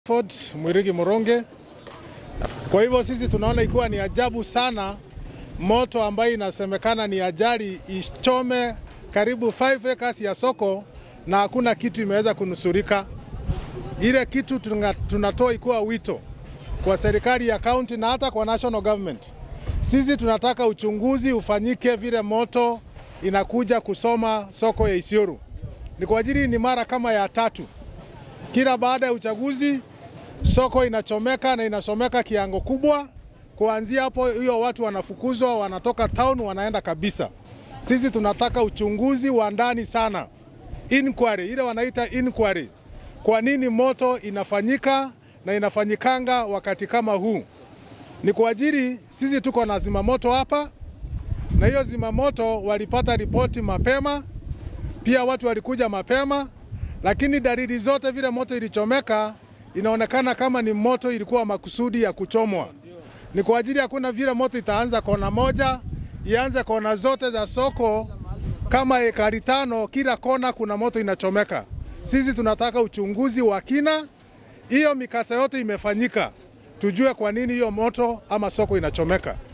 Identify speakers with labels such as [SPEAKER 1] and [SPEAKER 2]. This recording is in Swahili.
[SPEAKER 1] Ford Mwirigi Muronge. Kwa hivyo sisi tunaona ikiwa ni ajabu sana moto ambayo inasemekana ni ajali ichome karibu 5 acres ya soko na hakuna kitu imeweza kunusurika. Ile kitu tunatoa ikiwa wito kwa serikali ya county na hata kwa national government. Sisi tunataka uchunguzi ufanyike vile moto inakuja kusoma soko ya Isiolo. Ni kwa ajili ni mara kama ya 3. Kila baada ya uchaguzi soko inachomeka na inachomeka kiango kubwa. Kuanzia hapo hiyo watu wanafukuzwa, wanatoka town wanaenda kabisa. Sisi tunataka uchunguzi wa ndani sana. Inquiry, ile wanaita inquiry. Kwa nini moto inafanyika na inafanyikanga wakati kama huu? Ni kwa ajili sisi tuko na zimamoto hapa na hiyo zimamoto walipata ripoti mapema. Pia watu walikuja mapema, lakini dalili zote vile moto ilichomeka inaonekana kama ni moto ilikuwa makusudi ya kuchomwa. Ni kwa ajili hakuna vile moto itaanza kona moja, ianze kona zote za soko kama ekari 5, kila kona kuna moto inachomeka. Sisi tunataka uchunguzi wa kina, hiyo mikasa yote imefanyika, tujue kwa nini hiyo moto ama soko inachomeka.